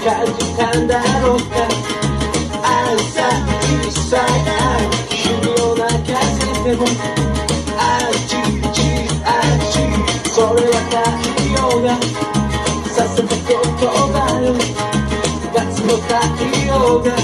感じたんだろうか。朝小さい君を泣かせてもあちちあち、それは太陽がさせたことだよ。夏の太陽が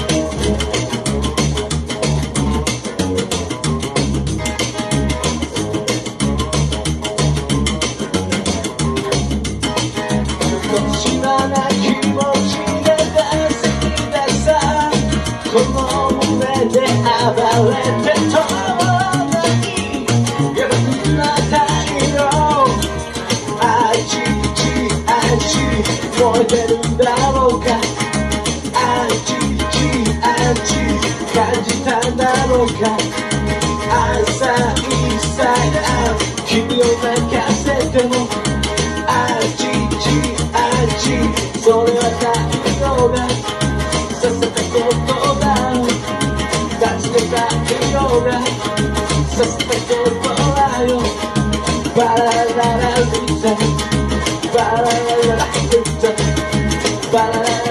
しまな気持ちで出せたさ、この胸で暴れて通らないやばくな太陽、あちちあち燃えてるんだろうか。あちちあち感じたんだろうか。朝一さ君を泣かせてもあちちあち、それは太陽がさせたことだ。夏の太陽がさせたことだよ。バラララリタバラララリタバラララ